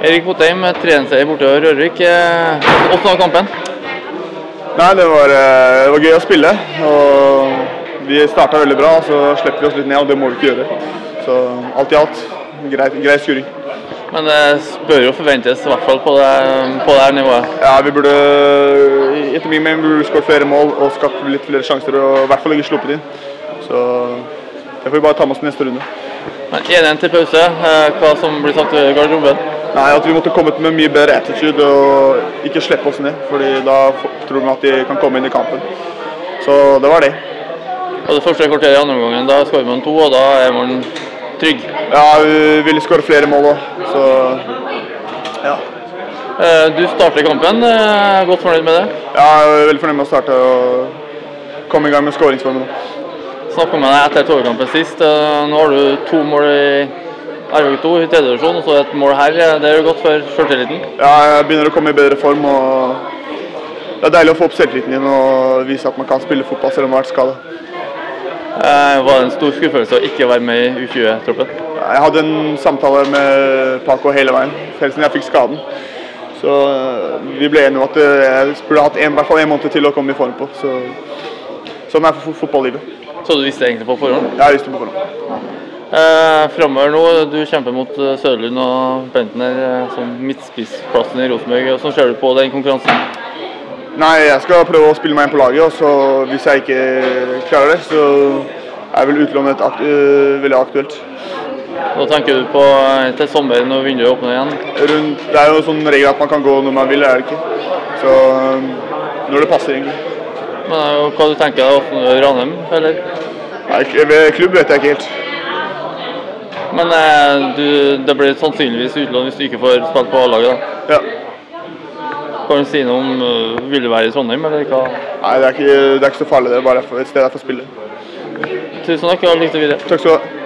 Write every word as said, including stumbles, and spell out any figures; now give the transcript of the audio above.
Erik Botheim, treningsseier borte over Rørvik. Hvordan var kampen? Nei, det var, det var gøy å spille, og vi startet veldig bra, så slipper vi oss litt ned, og det må vi ikke gjøre. Så alt i alt, grei, grei skuring. Men det bør jo forventes, i hvert fall på det, på det her nivået. Ja, vi burde, etter min mening, burde skåret flere mål og skapt litt flere sjanser, og i hvert fall ikke sluppet inn. Så det får vi bare ta med oss neste runde. en en til pause, hva som blir sagt i garderoben? Nei, at vi måtte komme ut med mye bedre attitude og ikke slippe oss ned, fordi da tror vi at de kan komme inn i kampen. Så det var det. Og det første kvarteret i andre omgangen, da skårer man to, og da er man trygg? Ja, vi ville skåre flere mål også, så ja. Du starter kampen, godt fornøyd med det? Ja, jeg er veldig fornøyd med å starte og komme i gang med skåringsformen. Snakket med deg etter tårkampen sist, nå har du to mål i R V K to i tredje divisjon, og så et mål her. Det er jo godt for selvtilliten? Ja, jeg begynner å komme i bedre form, og det er deilig å få opp selvtilliten din og vise at man kan spille fotball selv om man har vært skadet. Var det en stor skuffelse å ikke være med i U tjue-troppen? Jeg hadde en samtale med Paco hele veien, helt siden jeg fikk skaden. Så vi ble enige om at jeg burde hatt en, i hvert fall en måned til å komme i form på. Så, sånn er for fotballivet. Så du visste egentlig på forhånd? Ja, jeg visste på forhånd. Eh, Fremover nå, du kjemper mot Søderlund og Bentner eh, som midtspissplassen i Rosenborg. Hvordan ser du på den konkurransen? Nei, jeg skal prøve å spille meg inn på laget, og så hvis jeg ikke klarer det, så er vel utlånet akt øh, veldig aktuelt. Da tenker du på til sommeren når vinduet åpner igjen? Rundt, det er jo sånn regel at man kan gå når man vil, er det ikke? Så når det passer egentlig. Men hva du tenker deg, Ranheim, eller? Nei, ved klubb vet jeg ikke helt. Men eh, du, det blir sannsynligvis utlån hvis du ikke får spille på A-laget da? Ja. Kan du si noe om, uh, vil du være i Trondheim, eller hva? Nei, det er ikke, det er ikke så farlig, det er bare et sted jeg får spille. Tusen takk, og lykke til videre. Takk skal du ha.